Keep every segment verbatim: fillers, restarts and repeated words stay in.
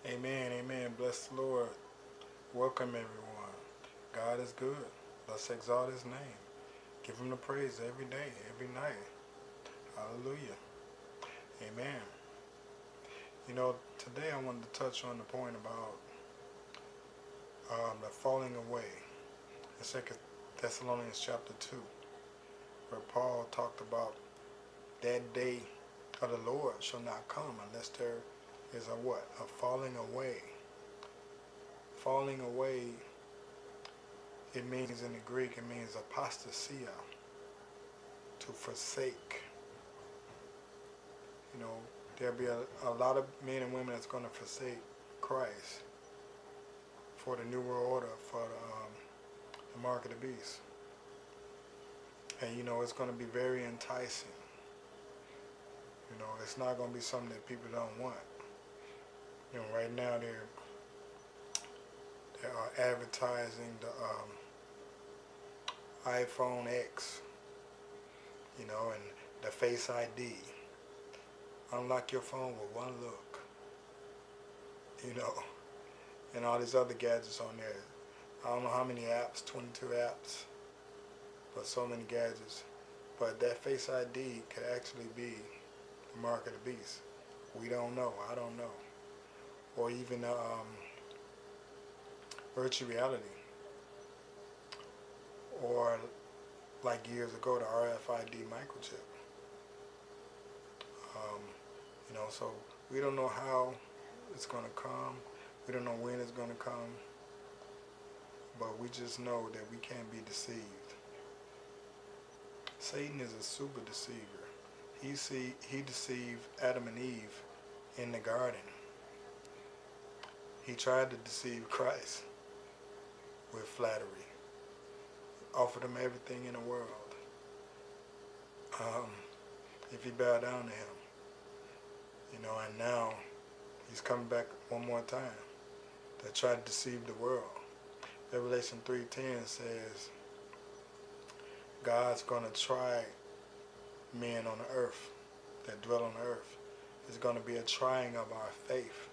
Amen, amen. Bless the Lord. Welcome, everyone. God is good. Let's exalt his name. Give him the praise every day, every night. Hallelujah. Amen. You know, today I wanted to touch on the point about um, the falling away in Second Thessalonians chapter two, where Paul talked about that day of the Lord shall not come unless there is a what? A falling away. Falling away, it means in the Greek, it means apostasia, to forsake. You know, there'll be a, a lot of men and women that's going to forsake Christ for the New World Order, for the, um, the mark of the beast. And, you know, it's going to be very enticing. You know, it's not going to be something that people don't want. You know, right now they're, they are advertising the um, iPhone X, you know, and the Face I D. Unlock your phone with one look, you know, and all these other gadgets on there. I don't know how many apps, twenty-two apps, but so many gadgets. But that Face I D could actually be the mark of the beast. We don't know. I don't know. Or even um, virtual reality. Or like years ago, the R F I D microchip. Um, you know, so we don't know how it's going to come. We don't know when it's going to come. But we just know that we can't be deceived. Satan is a super deceiver. He see he deceived Adam and Eve in the garden. He tried to deceive Christ with flattery. Offered him everything in the world. Um, if he bowed down to him. You know, and now he's coming back one more time to try to deceive the world. Revelation three ten says God's going to try men on the earth that dwell on the earth. It's going to be a trying of our faith.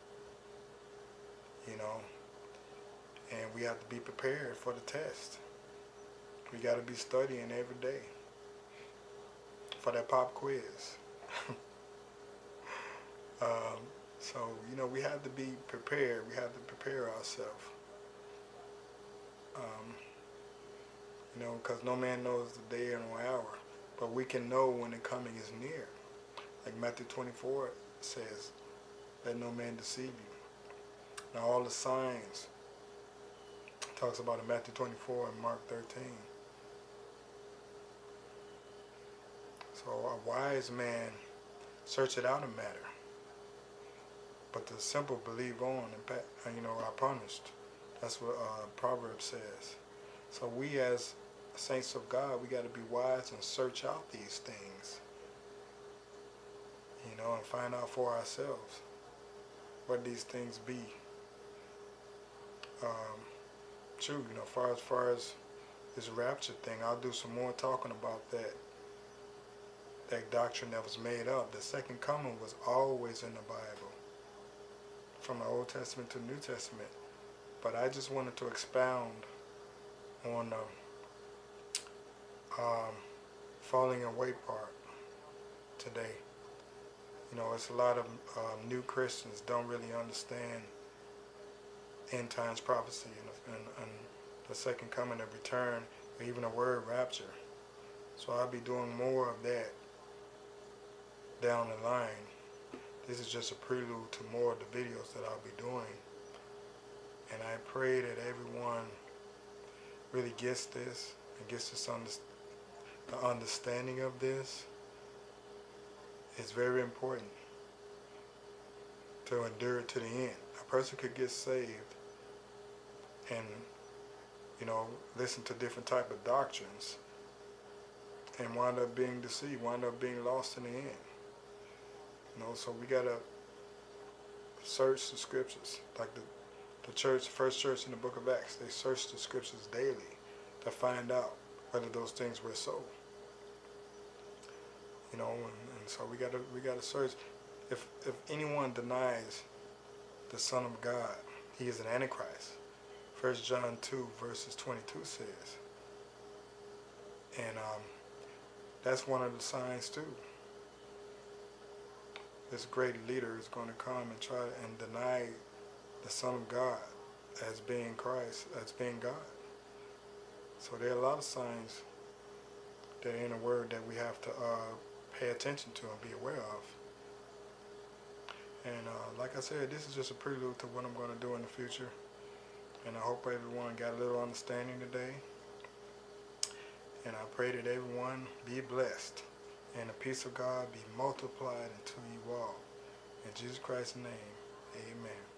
You know, and we have to be prepared for the test. We got to be studying every day for that pop quiz. um, so, you know, we have to be prepared. We have to prepare ourselves. Um, you know, because no man knows the day and the hour. But we can know when the coming is near. Like Matthew twenty-four says, let no man deceive you. Now all the signs, talks about in Matthew twenty-four and Mark thirteen. So a wise man searcheth out a matter, but the simple believe on and, you know, are punished. That's what uh, Proverbs says. So we as saints of God, we got to be wise and search out these things, you know, and find out for ourselves what these things be. Um, true, you know, far as far as this rapture thing, I'll do some more talking about that. That doctrine that was made up. The second coming was always in the Bible, from the Old Testament to the New Testament. But I just wanted to expound on the um, falling away part today. You know, it's a lot of um, new Christians don't really understand end times prophecy and, and, and the second coming and return, or even the word rapture. So I'll be doing more of that down the line. This is just a prelude to more of the videos that I'll be doing. And I pray that everyone really gets this and gets this under, the understanding of this. It's very important to endure it to the end. A person could get saved and, you know, listen to different type of doctrines and wind up being deceived, wind up being lost in the end. You know, so we gotta search the scriptures. Like the, the church, the first church in the book of Acts, they searched the scriptures daily to find out whether those things were so. You know, and, and so we gotta we gotta search. If if anyone denies the Son of God. He is an Antichrist. First John two verses twenty-two says. And um, that's one of the signs too. This great leader is going to come and try and deny the Son of God as being Christ, as being God. So there are a lot of signs that are in the Word that we have to uh, pay attention to and be aware of. And uh, like I said, this is just a prelude to what I'm going to do in the future. And I hope everyone got a little understanding today. And I pray that everyone be blessed and the peace of God be multiplied unto you all. In Jesus Christ's name, amen.